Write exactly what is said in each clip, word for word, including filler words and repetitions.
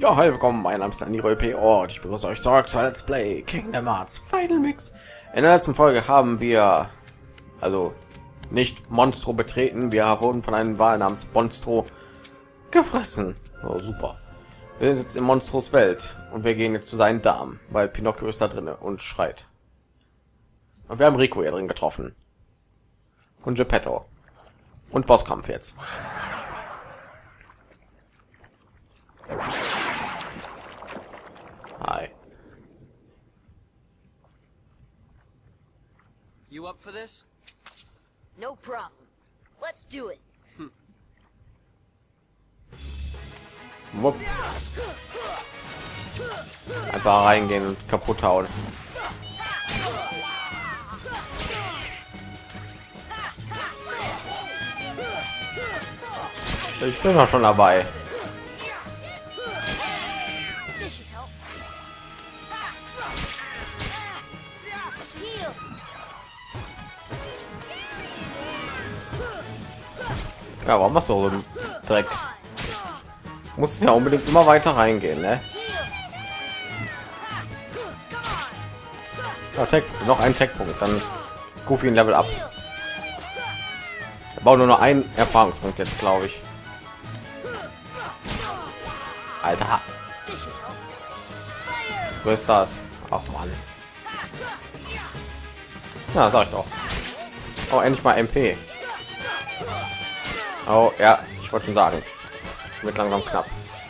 Ja, hi, willkommen, mein Name ist Daniel P. und ich begrüße euch zurück zu Let's Play Kingdom Hearts Final Mix. In der letzten Folge haben wir also nicht Monstro betreten, wir wurden von einem Wal namens Monstro gefressen. Oh, super. Wir sind jetzt in Monstros Welt und wir gehen jetzt zu seinen Damen, weil Pinocchio ist da drinne und schreit. Und wir haben Rico hier drin getroffen. Und Geppetto. Und Bosskampf jetzt. Hi. You up for this? No problem. Let's do it. Wupp. Einfach reingehen und kaputt hauen. Ich bin doch schon dabei. Ja, warum machst du so einen Dreck? Muss es ja unbedingt immer weiter reingehen, ne? Ja, Tech, noch ein Tech-Punkt, dann Goofy ein Level ab. Er baut nur noch einen Erfahrungspunkt jetzt, glaube ich. Alter. Wo ist das? Ach man. Ja, sag ich doch. Oh, endlich mal M P. Oh ja, ich wollte schon sagen, wird langsam knapp.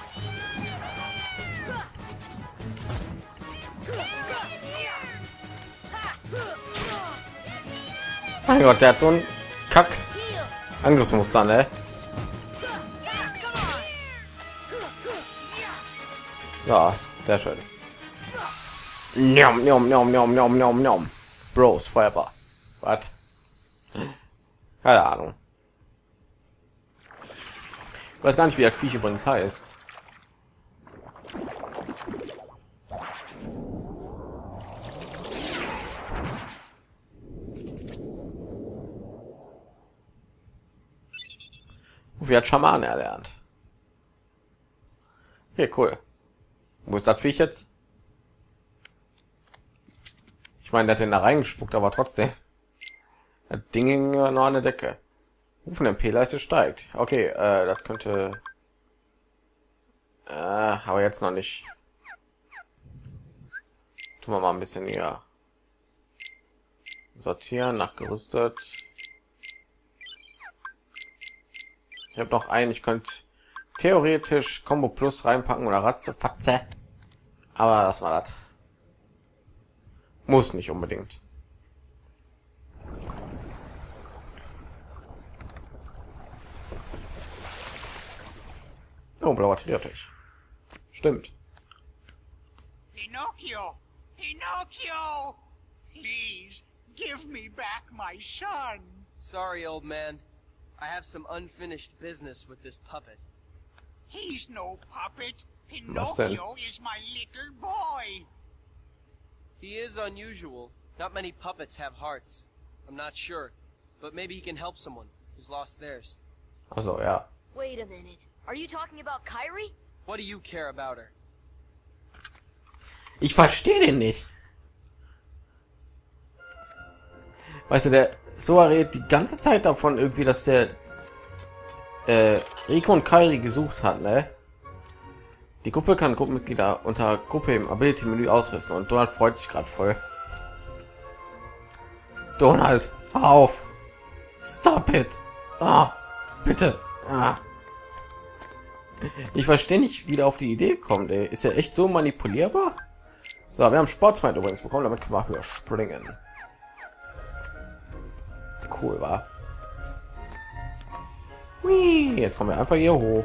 Mein Gott, der hat so ein Kack Angriffsmuster, ne? Ja, sehr schön. Njom, njom, njom, njom, njom, njom, njom. Bros forever. Was? Keine Ahnung. Ich weiß gar nicht, wie das Viech übrigens heißt. Wie hat Schamane erlernt? Okay, cool. Wo ist das Viech jetzt? Ich meine, der hat den da reingespuckt, aber trotzdem. Das Ding hing noch an der Decke. Rufen M P-Leiste steigt. Okay, äh, das könnte. Äh, aber jetzt noch nicht. Tun wir mal ein bisschen hier sortieren, nachgerüstet. Ich habe noch einen. Ich könnte theoretisch Combo Plus reinpacken oder Ratze, Fatze. Aber das war das. Muss nicht unbedingt. Oh, blauer Triotech. Stimmt. Pinocchio! Pinocchio! Please, give me back my son! Sorry, old man. I have some unfinished business with this puppet. He's no puppet. Was denn? Pinocchio is my little boy! He is unusual. Not many puppets have hearts. I'm not sure, but maybe he can help someone who's lost theirs. Also ja. Wait a minute. Are you talking about Kairi? What do you care about her? Ich verstehe den nicht. Weißt du, der Sora redet die ganze Zeit davon irgendwie, dass der äh, Rico und Kairi gesucht hat, ne? Die Gruppe kann Gruppenmitglieder unter Gruppe im Ability-Menü ausrüsten und Donald freut sich gerade voll. Donald, hör auf! Stop it! Ah, bitte! Ah. Ich verstehe nicht, wie der auf die Idee kommt. Ey. Ist er echt so manipulierbar? So, wir haben Sportsfight übrigens bekommen, damit können wir höher springen. Cool, war. Jetzt kommen wir einfach hier hoch.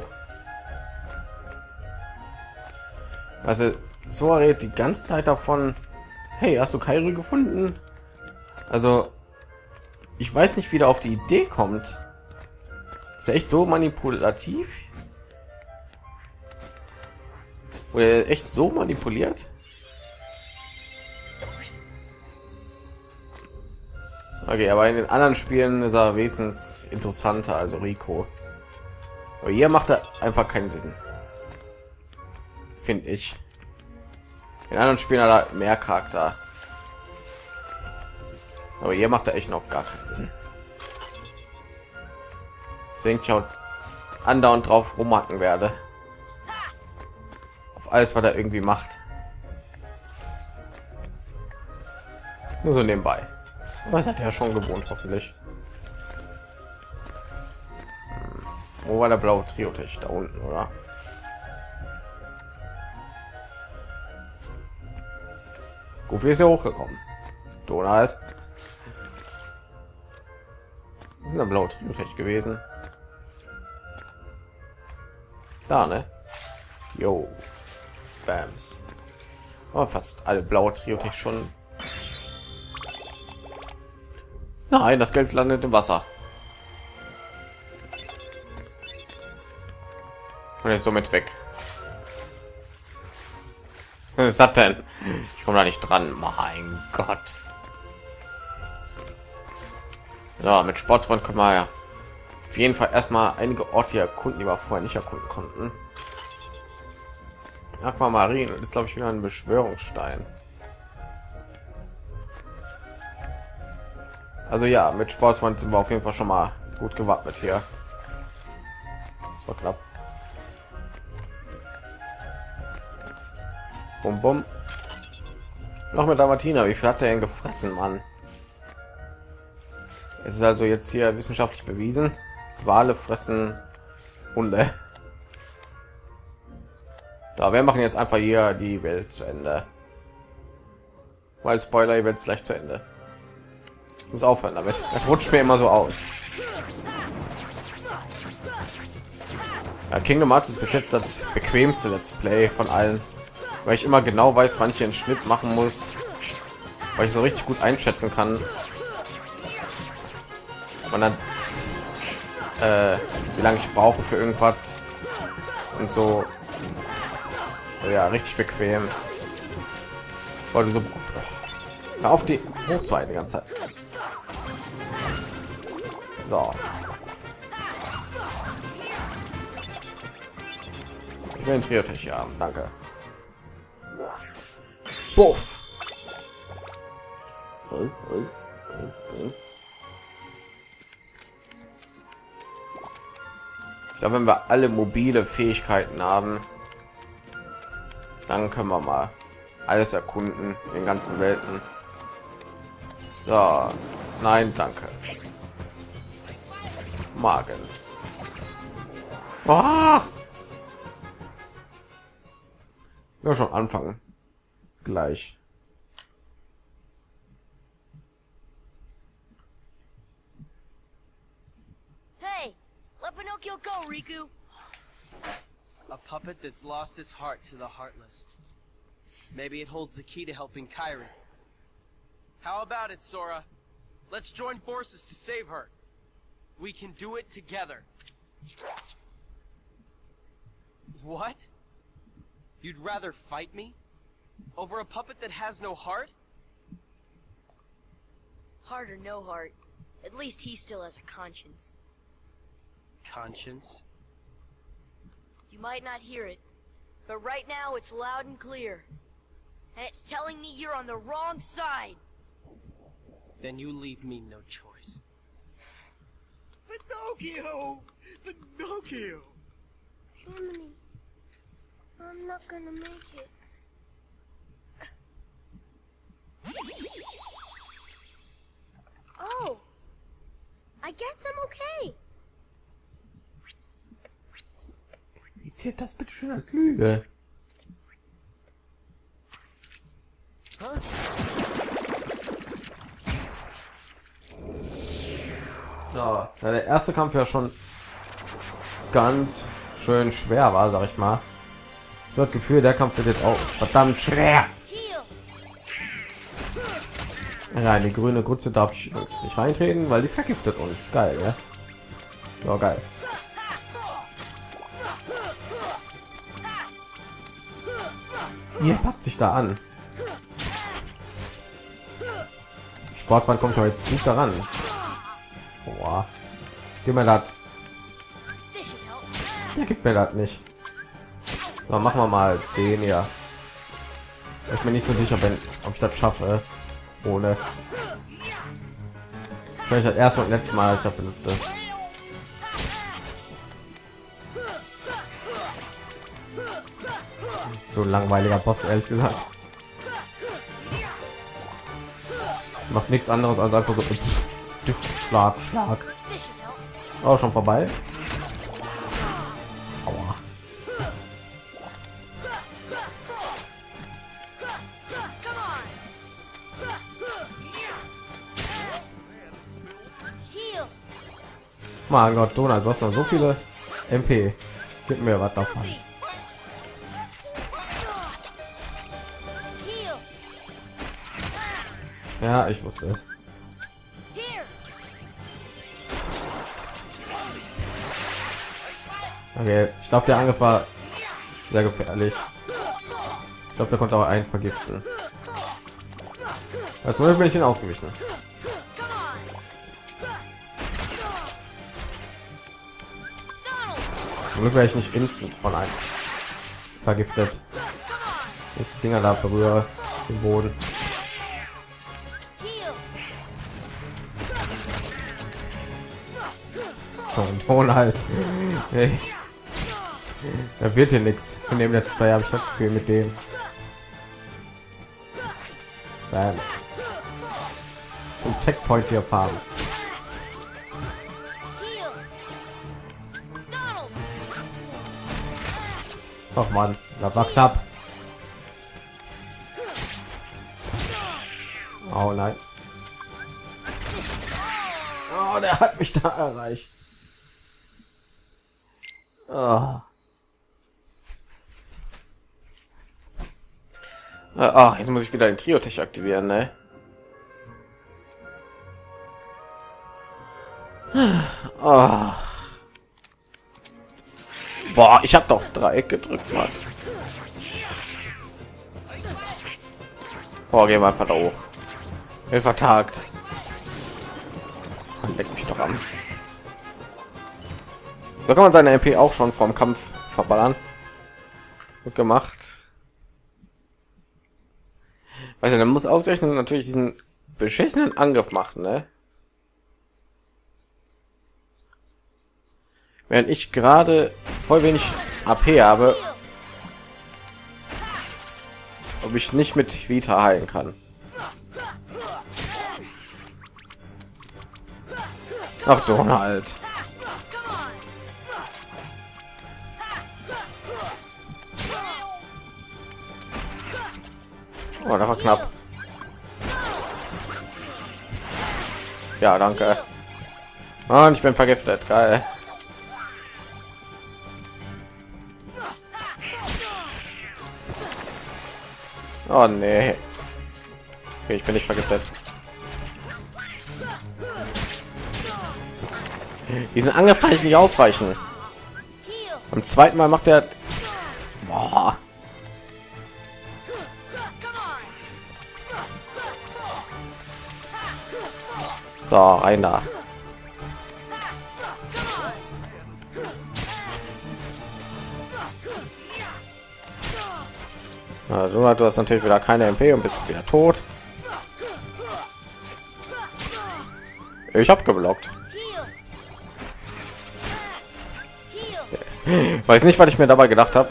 Also, so redet die ganze Zeit davon. Hey, hast du Kairi gefunden? Also, ich weiß nicht, wie der auf die Idee kommt. Ist er echt so manipulativ? Oder echt so manipuliert? Okay, aber in den anderen Spielen ist er wesentlich interessanter, also Rico. Aber hier macht er einfach keinen Sinn. finde ich. In anderen Spielen hat er mehr Charakter. Aber hier macht er echt noch gar keinen Sinn. Deswegen ich auch andauernd drauf rumhacken werde. Auf alles, was er irgendwie macht. Nur so nebenbei. Was hat er schon gewohnt, hoffentlich. Hm. Wo war der blaue Trio-Tisch? Da unten, oder? Goofy ist ja hochgekommen. Donald. Das ist ein blauer Trio-Tisch gewesen. Da, ne? Jo. Bams. Aber fast alle blaue Trio-Tisch schon. Nein, das Geld landet im Wasser. Und ist somit weg. Was ist das denn? Ich komme da nicht dran. Mein Gott. So, mit Sportsfreund können wir ja auf jeden Fall erstmal einige Orte hier erkunden, die wir vorher nicht erkunden konnten. Aquamarin ist, glaube ich, wieder ein Beschwörungsstein. Also ja, mit Sportsfreund sind wir auf jeden Fall schon mal gut gewappnet hier. Das war knapp. Bum bum. Noch mit der Martina. Wie viel hat der denn gefressen, Mann? Es ist also jetzt hier wissenschaftlich bewiesen. Wale fressen Hunde. Da, wir machen jetzt einfach hier die Welt zu Ende. Weil Spoiler, ihr werdet gleich zu Ende. Ich muss aufhören damit. Das rutscht mir immer so aus. Ja, Kingdom Hearts ist bis jetzt das bequemste Let's Play von allen, weil ich immer genau weiß, wann ich einen Schnitt machen muss, weil ich so richtig gut einschätzen kann, und dann äh, wie lange ich brauche für irgendwas und so. Ja, richtig bequem. Ich wollte so na, auf die hochzuhalten die ganze Zeit. So. Ich will ein Trio-Tisch haben, danke. Buff. Ich glaube, wenn wir alle mobile Fähigkeiten haben, dann können wir mal alles erkunden in den ganzen Welten. So, nein, danke. Magen. Ah! Ja, schon anfangen. Gleich. Hey, let Pinocchio go, Riku. A puppet that's lost its heart to the heartless. Maybe it holds the key to helping Kairi. How about it, Sora? Let's join forces to save her. We can do it together. What? You'd rather fight me? Over a puppet that has no heart? Heart or no heart, at least he still has a conscience. Conscience? You might not hear it, but right now it's loud and clear. And it's telling me you're on the wrong side. Then you leave me no choice. Pinocchio! Pinocchio! Jiminy, I'm not gonna make it. Oh, I guess I'm okay. Wie zählt das bitte schön als Lüge? So, da der erste Kampf ja schon ganz schön schwer war, sag ich mal. So das Gefühl, der Kampf wird jetzt auch verdammt schwer. Nein, die grüne Grütze darf ich uns nicht reintreten, weil die vergiftet uns. Geil, ja. So geil. Ihr packt sich da an. Sportsmann kommt doch jetzt nicht daran. Boah. Gib mir das. Der gibt mir das nicht. So, machen wir mal den ja. Ich bin nicht so sicher, wenn ob ich das schaffe ohne. Vielleicht das erste und letzte Mal, als ich das benutze. So ein langweiliger Boss, ehrlich gesagt. Macht nichts anderes als einfach so Schlag, Schlag. Auch schon vorbei. Aua. Mein Gott, Donald, du hast noch so viele M P. Gib mir was davon. Ja, ich wusste es. Okay, ich glaube, der Angriff war sehr gefährlich. Ich glaube, der konnte aber einen vergiften. Als bin ich ihn ausgewichen. Zum Glück wäre ich nicht instant von einem vergiftet. Ich die Dinger da berühre den Boden. Ton halt. Hey. Da wird hier nichts. Von dem Let's Play habe ich das Gefühl mit dem. Bams. Zum Tech Point hier fahren. Ach man, das war knapp. Oh nein. Oh, der hat mich da erreicht. Oh. Ach, jetzt muss ich wieder den Trio-Tech aktivieren, ne? Oh. Boah, ich habe doch Dreieck gedrückt, Mann. Boah, gehen wir einfach da hoch. Bin vertagt. Man leckt mich doch an. So kann man seine M P auch schon vom Kampf verballern. Gut gemacht. Weißt du, dann muss ausgerechnet natürlich diesen beschissenen Angriff machen, ne? Während ich gerade voll wenig A P habe, ob ich nicht mit Vita heilen kann. Ach, Donald. Oh, das war knapp. Ja, danke. Und ich bin vergiftet. Geil. Oh nee. Okay, ich bin nicht vergiftet. Diesen Angriff kann ich nicht ausweichen. Beim zweiten Mal macht er... Boah. So, rein da. Also, du hast natürlich wieder keine M P und bist wieder tot. Ich habe geblockt. Weiß nicht, was ich mir dabei gedacht habe.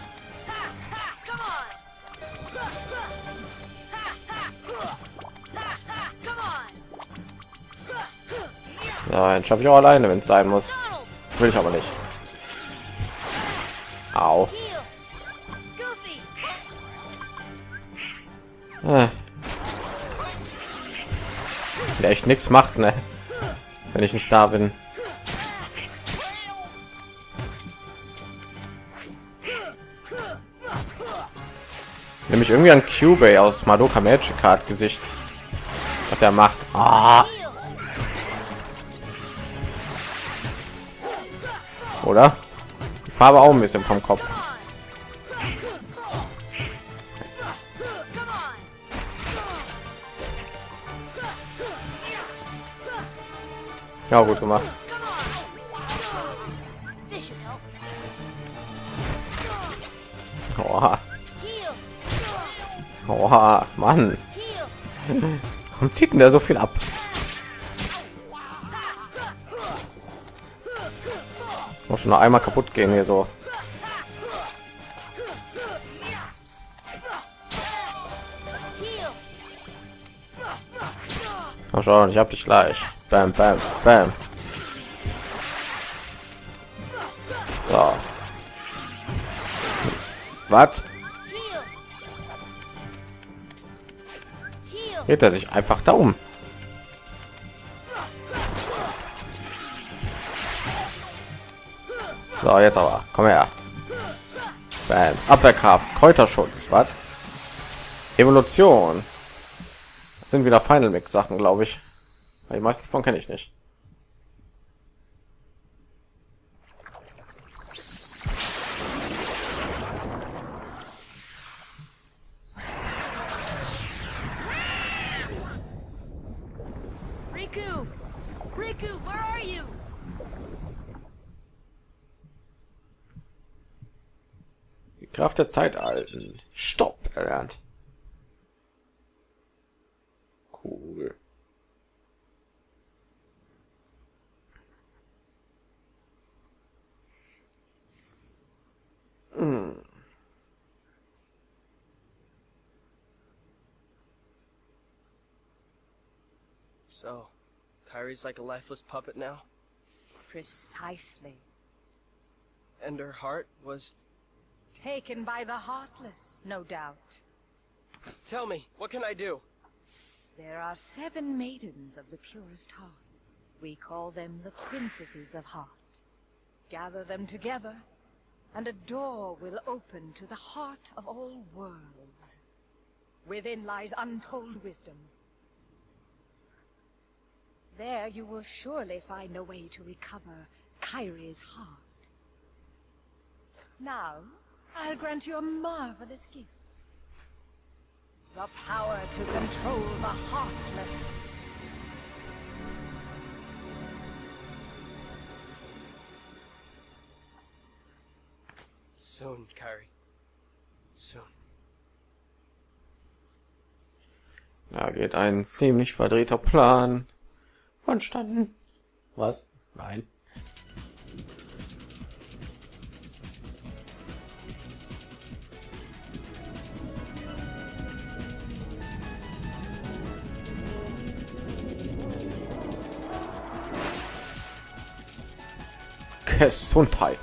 Ja, dann schaffe ich auch alleine, wenn es sein muss. Will ich aber nicht. Au. Ah. Der echt nichts macht, ne? Wenn ich nicht da bin. Nämlich irgendwie ein Cube aus Madoka Magic Card Gesicht. Was der macht. Ah. Oder? Die Farbe auch ein bisschen vom Kopf. Ja, gut gemacht. Oha. Heal. Oha, Mann. Heal. Warum zieht denn der so viel ab? Muss schon noch einmal kaputt gehen hier so. Heal. Komm schon, ich hab dich gleich. Bam, bam, bam. So. Was? Heal. Heal. Dreht er sich einfach da um? So, jetzt aber. Komm her. Bam. Abwehrkraft, Kräuterschutz, was? Evolution. Das sind wieder Final Mix Sachen, glaube ich. Die meisten davon kenne ich nicht. Riku. Riku, where are you? Die Kraft der Zeitalten. Stopp erlernt. Cool. Hm. So, Kyrie's like a lifeless puppet now? Precisely. And her heart was... Taken by the Heartless, no doubt. Tell me, what can I do? There are seven maidens of the purest heart. We call them the Princesses of Heart. Gather them together, and a door will open to the heart of all worlds. Within lies untold wisdom. There you will surely find a way to recover Kyrie's heart. Now, I'll grant you a marvelous gift. The power to control the Heartless. Soon, Kyrie. Soon. Da geht ein ziemlich verdrehter Plan vonstatten. Was? Nein. Gesundheit.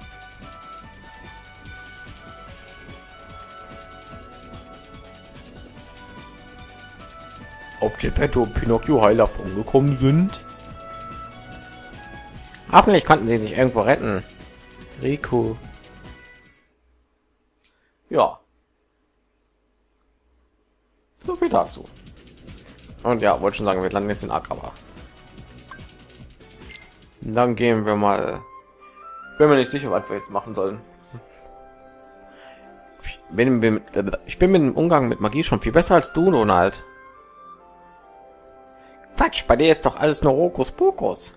Ob Geppetto und Pinocchio heil davon gekommen sind? Hoffentlich konnten sie sich irgendwo retten. Rico. Ja. So viel dazu. Und ja, wollte schon sagen, wir landen jetzt in Akaba. Dann gehen wir mal. Bin mir nicht sicher, was wir jetzt machen sollen. Ich bin, bin, ich bin mit dem Umgang mit Magie schon viel besser als du, Donald. Quatsch, bei dir ist doch alles nur Hokuspokus.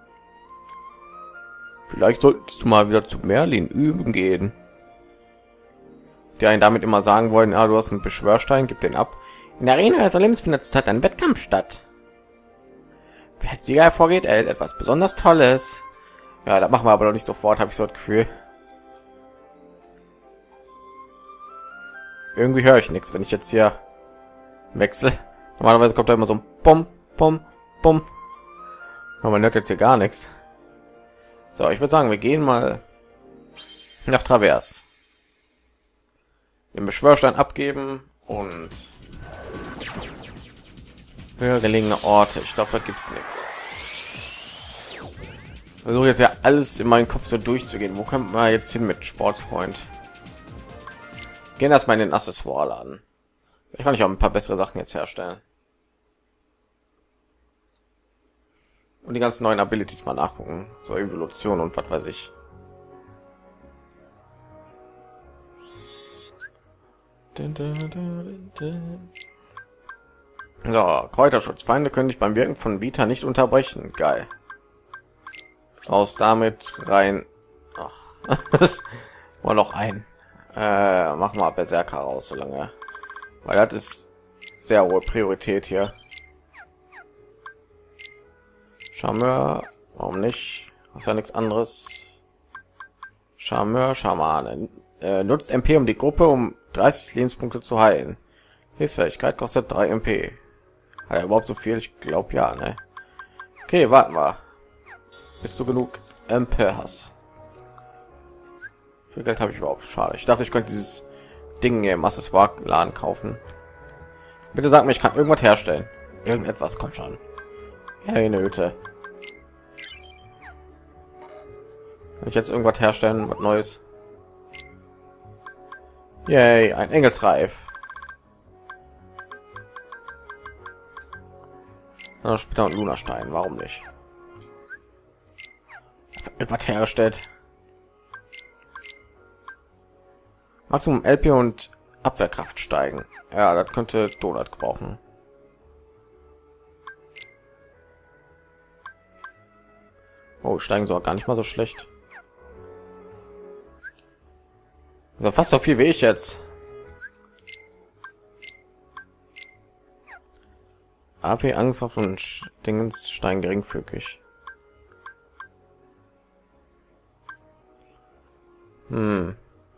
Vielleicht solltest du mal wieder zu Merlin üben gehen. Die einen damit immer sagen wollen, ja, du hast einen Beschwörstein, gib den ab. In der Arena Jerusalems findet zurzeit ein Wettkampf statt. Wer als Sieger hervorgeht, erhält etwas besonders Tolles. Ja, das machen wir aber noch nicht sofort, habe ich so das Gefühl. Irgendwie höre ich nichts, wenn ich jetzt hier wechsle. Normalerweise kommt da immer so ein Pom, Pom, Pom. Aber man hört jetzt hier gar nichts. So, ich würde sagen, wir gehen mal nach Travers. Den Beschwörstein abgeben und höher gelegene Orte. Ich glaube, da gibt's nichts. Versuche jetzt ja alles in meinen Kopf so durchzugehen. Wo kommt man jetzt hin mit Sportsfreund? Gehen erstmal in den Accessoire-Laden. Ich kann ich auch ein paar bessere Sachen jetzt herstellen. Und die ganzen neuen Abilities mal nachgucken. So Evolution und was weiß ich. So, Kräuterschutz. Feinde können dich beim Wirken von Vita nicht unterbrechen. Geil. Raus damit, rein. Ach, das war noch ein. Äh, mach mal Berserker raus, so lange, weil das ist sehr hohe Priorität hier. Charmeur, warum nicht? Ist ja nichts anderes. Charmeur, Schamane. Äh, nutzt M P, um die Gruppe um dreißig Lebenspunkte zu heilen. Hilfsfähigkeit kostet drei M P. Hat er überhaupt so viel? Ich glaube ja, ne? Okay, warten wir. Bist du genug M P hast? Viel Geld habe ich überhaupt? Schade. Ich dachte, ich könnte dieses Ding im Accessoire-Laden kaufen. Bitte sag mir, ich kann irgendwas herstellen. Irgendetwas, kommt schon. Ja, eine Hütte. Kann ich jetzt irgendwas herstellen, was Neues? Yay, ein Engelsreif. Ja, später und Lunastein, warum nicht? Irgendwas hergestellt. Maximum L P und Abwehrkraft steigen. Ja, das könnte Donut gebrauchen. Oh, steigen sogar gar nicht mal so schlecht. Also fast so viel wie ich jetzt. A P, Angriff und Dingens steigen geringfügig. Hm.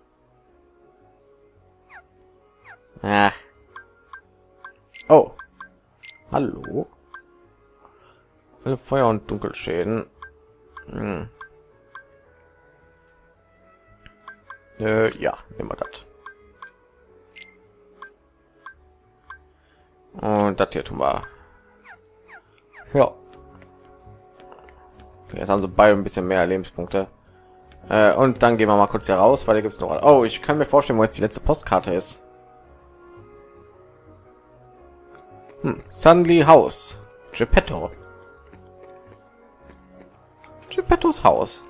Ah. Oh. Hallo. Alle Feuer- und Dunkelschäden. Hm. Äh, ja, nehmen wir das. Und das hier tun wir. Ja. Okay, jetzt haben sie beide ein bisschen mehr Lebenspunkte. Äh, und dann gehen wir mal kurz hier raus, weil hier gibt es noch. Oh, ich kann mir vorstellen, wo jetzt die letzte Postkarte ist. Hm. Sunly House. Geppetto. Geppettos Haus.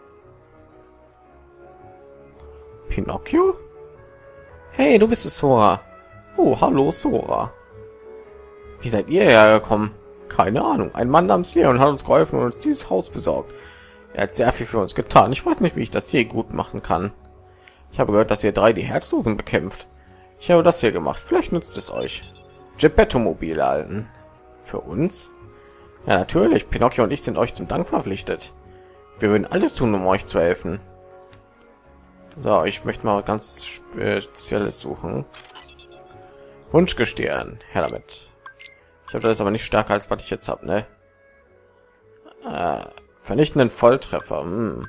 Pinocchio? Hey, du bist es, Sora. Oh, hallo, Sora. Wie seid ihr hergekommen? Keine Ahnung. Ein Mann namens Leon hat uns geholfen und uns dieses Haus besorgt. Er hat sehr viel für uns getan. Ich weiß nicht, wie ich das hier gut machen kann. Ich habe gehört, dass ihr drei die Herzlosen bekämpft. Ich habe das hier gemacht. Vielleicht nützt es euch. Geppetto-Mobil erhalten. Für uns? Ja, natürlich. Pinocchio und ich sind euch zum Dank verpflichtet. Wir würden alles tun, um euch zu helfen. So, ich möchte mal ganz Spezielles suchen. Wunschgestirn. Her damit. Ich habe das aber nicht stärker als was ich jetzt habe, ne? Äh, vernichtenden Volltreffer. Hm.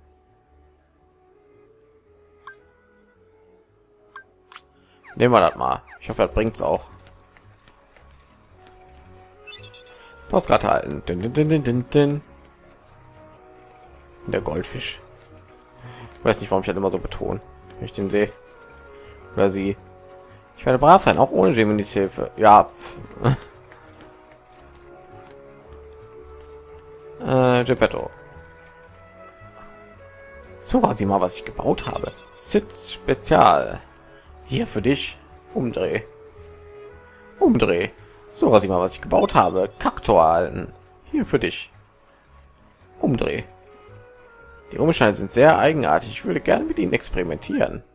Nehmen wir das mal. Ich hoffe, das bringt's auch. Postkarte halten. Din, din, din, din, din. Der Goldfisch. Ich weiß nicht, warum ich das immer so betone, wenn ich den sehe. Oder sie. Ich werde brav sein, auch ohne Geminis Hilfe. Ja. äh, Geppetto. Sora, sieh mal, was ich gebaut habe. Sitz Spezial. Hier für dich. Umdreh. Umdreh. Sora, sieh mal, was ich gebaut habe. Kaktor halten. Hier für dich. Umdreh. Die Umstände sind sehr eigenartig. Ich würde gerne mit ihnen experimentieren.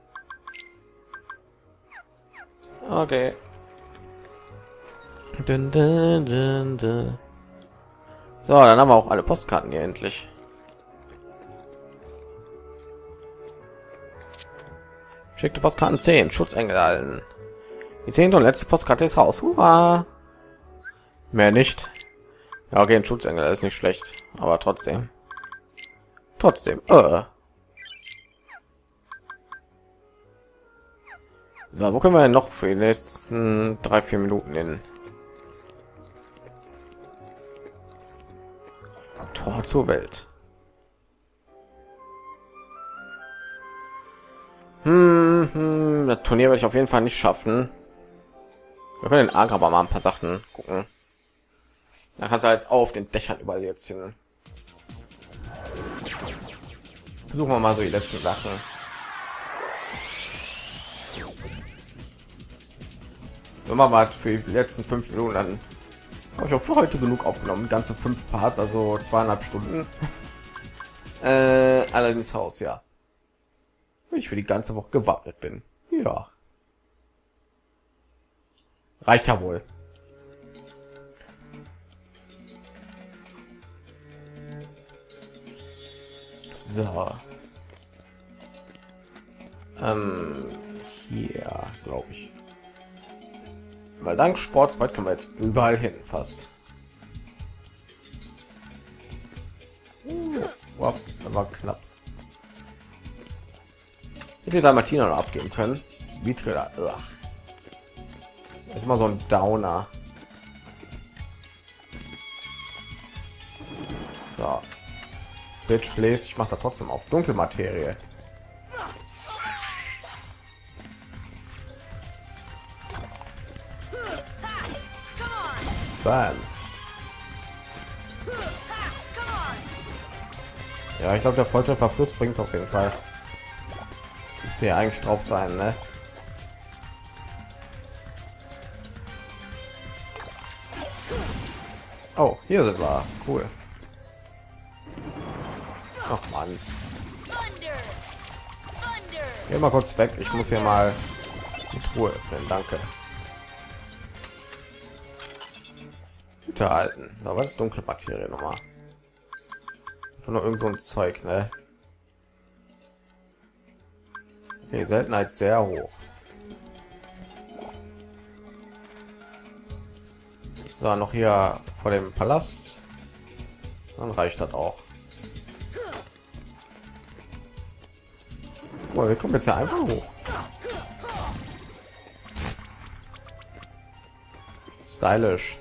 Okay. Dun, dun, dun, dun. So, dann haben wir auch alle Postkarten hier endlich. Schickte Postkarten zehn. Schutzengel halten. Die zehnte und letzte Postkarte ist raus. Hurra! Mehr nicht. Ja, okay, ein Schutzengel ist nicht schlecht, aber trotzdem. Trotzdem. Äh. So, wo können wir denn noch für die nächsten drei, vier Minuten hin? Tor zur Welt. Hm, hm, das Turnier werde ich auf jeden Fall nicht schaffen. Wir können den Agrabah mal ein paar Sachen gucken. Da kannst du jetzt auf den Dächern überall jetzt hin. Suchen wir mal so die letzten Sachen. Wenn man mal für die letzten fünf Minuten, dann habe ich auch für heute genug aufgenommen. Ganze fünf Parts, also zweieinhalb Stunden. äh, allerdings Haus, ja. ich für die ganze Woche gewappnet bin. Ja. Reicht ja wohl. So. Ähm, hier, glaube ich. Weil dank Sportsweit können wir jetzt überall hin, fast. Uh, wow, das war knapp. Hätte da Martina noch abgeben können. Wie Triller. Ach. Das ist mal so ein Downer. So. Bitch, please. Ich mache da trotzdem auf Dunkelmaterie. Bams. Ja, ich glaube, der Volltreffer Plus bringt es auf jeden Fall. Müsste ja eigentlich drauf sein, ne? Oh, hier sind wir. Cool. Ach Mann. Geh mal kurz weg. Ich muss hier mal die Truhe öffnen. Danke. Unterhalten. So, was ist dunkle Materie nochmal? Von nur irgend so ein Zeug, ne? Okay, Seltenheit sehr hoch. So, noch hier vor dem Palast. Dann reicht das auch. Oh, wir kommen jetzt ja einfach hoch. Psst. Stylisch.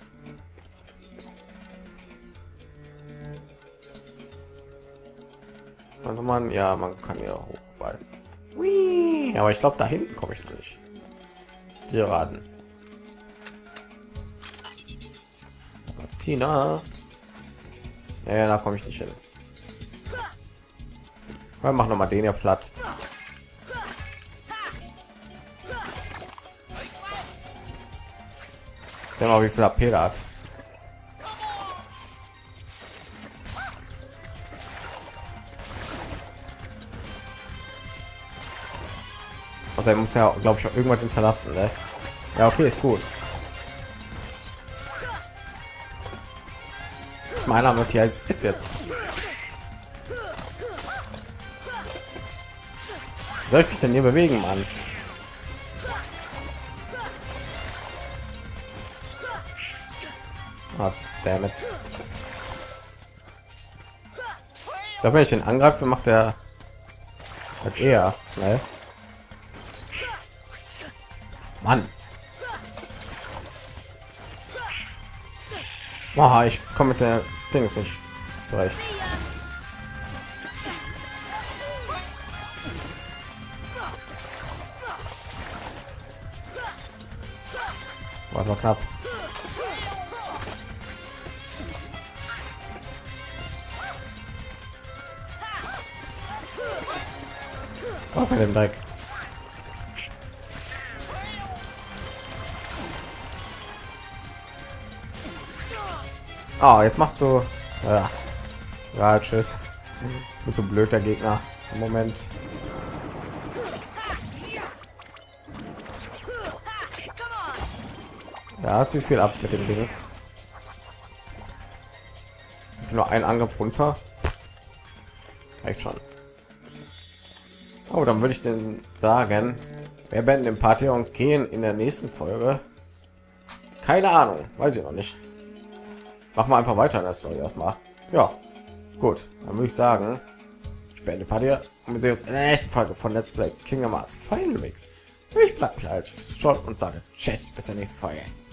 Also man, ja, man kann ja hoch, weil. Whee! Aber ich glaube, da hinten komme ich noch nicht. Die raten. Tina. Ja, ja, da komme ich nicht hin. Wir machen noch mal den ja platt. Sehen wir mal, wie viel A P da hat. Also er muss ja, glaube ich, auch irgendwas hinterlassen, ne? Ja, okay, ist gut. Ich meine, was hier jetzt ist jetzt. Soll ich mich denn hier bewegen, Mann? Oh, damn it. Ich glaube, wenn ich den angreife, macht er halt eher, ne? Mann. Wow, ich komme mit der Dings nicht zurecht. War noch knapp. Oh, bei dem Dreck. Ah, jetzt machst du ja, ja tschüss. Wird so blöd der Gegner im Moment. Ja, hat sich viel ab mit dem Ding. Nur ein Angriff runter. Reicht schon. Oh, dann würde ich denn sagen, wir beenden den Party und gehen in der nächsten Folge. Keine Ahnung, weiß ich noch nicht. Machen wir einfach weiter in der Story erstmal. Ja, gut. Dann würde ich sagen, ich beende Party und wir sehen uns in der nächsten Folge von Let's Play Kingdom Hearts Final Mix. Ich bleibe mich als schon und sage Tschüss, bis zur nächsten Folge.